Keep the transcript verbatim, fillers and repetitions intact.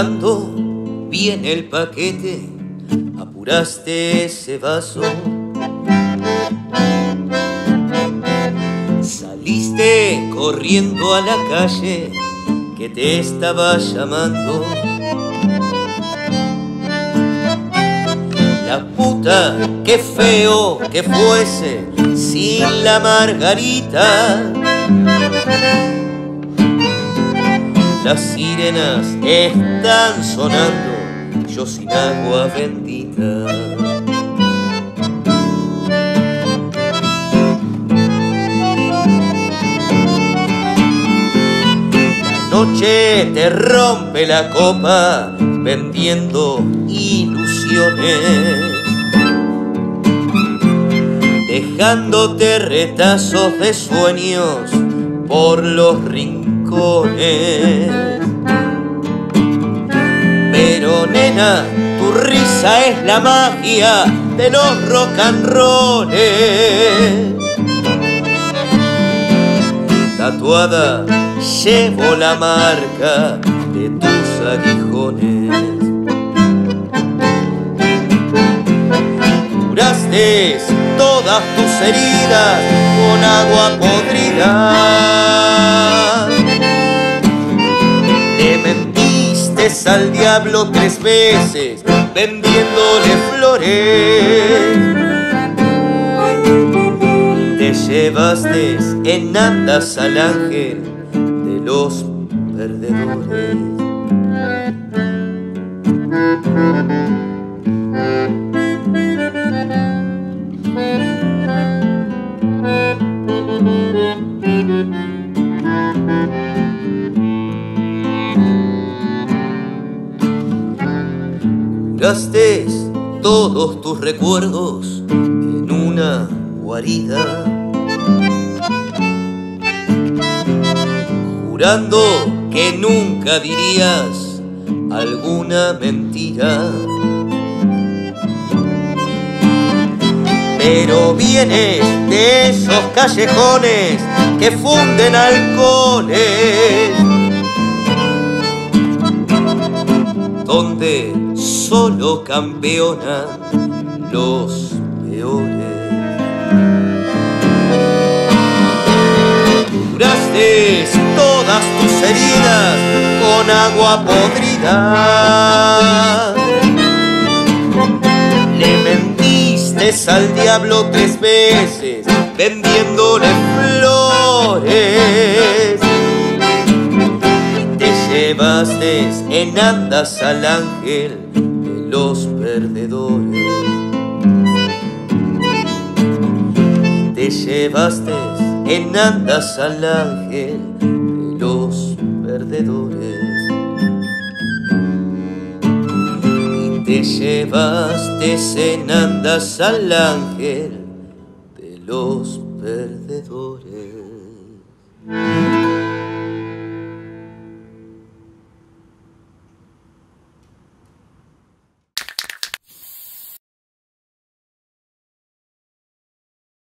Cuando viene el paquete, apuraste ese vaso. Saliste corriendo a la calle que te estaba llamando. La puta, qué feo que fuese sin la margarita. Las sirenas están sonando, yo sin agua bendita. La noche te rompe la copa vendiendo ilusiones, dejándote retazos de sueños por los rincones. Pero nena, tu risa es la magia de los rock and rolls. Tatuada llevo la marca de tus aguijones. Curaste todas tus heridas con agua podrida. Le mentiste al diablo tres veces vendiéndole flores. Te llevaste en andas al ángel de los perdedores. Curaste todos tus recuerdos en una guarida, jurando que nunca dirías alguna mentira. Pero vienes de esos callejones que funden alcoholes, donde solo campeonan los peores. Curaste todas tus heridas con agua podrida. Le mentiste al diablo tres veces vendiéndole flores. Te llevaste en andas al ángel de los perdedores. Te llevaste en andas al ángel de los perdedores. Y te llevaste en andas al ángel de los perdedores.